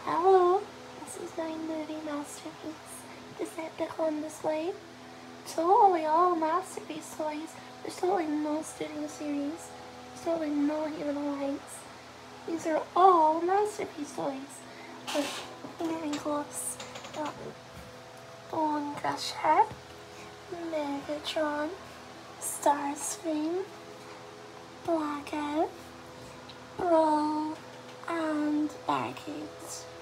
Hello, this is my movie masterpiece, Decepticon display. Totally all masterpiece toys. There's totally no studio series. There's totally no Hero Lights. These are all masterpiece toys. Look, I'm getting close. Got Bone Crusher, Megatron, Starscream, Blackout, Brawl, and Barricades.